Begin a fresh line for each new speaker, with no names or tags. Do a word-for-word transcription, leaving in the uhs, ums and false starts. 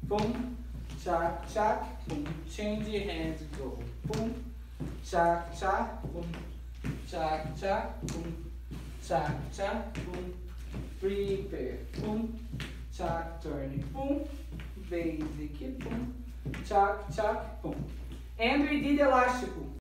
boom, chac, chac, boom. Change your hands, go, boom, chac, chac, boom, chac, chac, boom, chac, chac, boom. Prepare, boom, chac, turn it, boom, basic, boom, chac, chac, boom. And we did elástico.